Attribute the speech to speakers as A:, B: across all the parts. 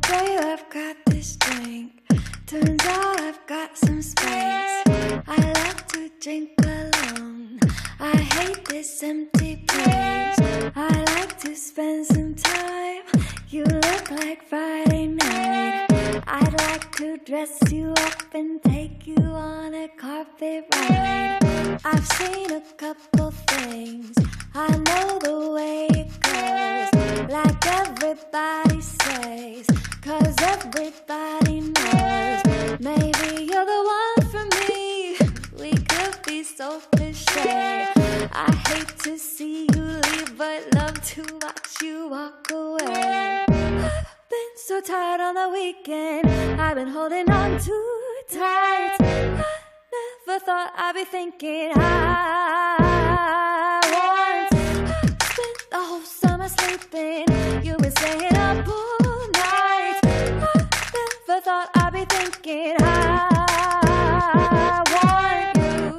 A: say I've got this drink. Turns out I've got some space. I love to drink alone. I hate this empty place. I like to spend some time. You look like Friday night. I'd like to dress you up and take you on a carpet ride. I've seen a couple things. I know the way it goes. Like everybody says, 'cause everybody knows. Maybe you're the one for me. We could be so cliche. I hate to see you leave, but love to watch you walk away. I've been so tired on the weekend. I've been holding on too tight. I never thought I'd be thinking I want. I spent the whole summer sleeping. You've been staying up all night. I never thought I'd be thinking I want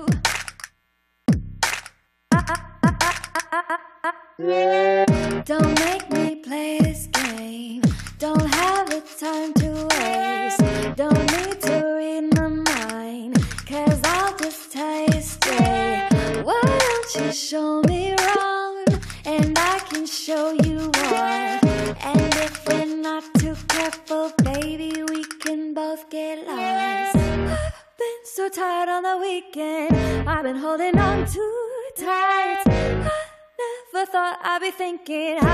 A: you. Don't make me play this game. Don't have the time to waste. Don't need to read my mind, 'cause I'll just tell you straight. Why don't you show me wrong, and I can show you what. And if we're not too careful, baby, we can both get lost. I've been so tired on the weekend. I've been holding on too tight. I never thought I'd be thinking I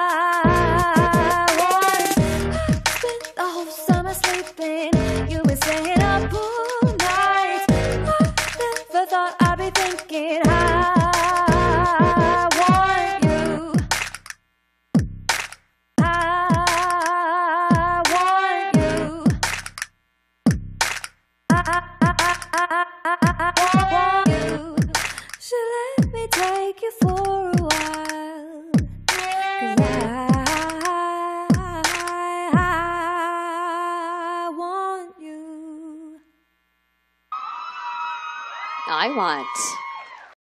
A: want. I spent the whole summer sleeping. You've been staying up all night. I never thought I'd be thinking I want you. I want you. I want you. Should let me take you for a while, 'cause I want you.
B: I want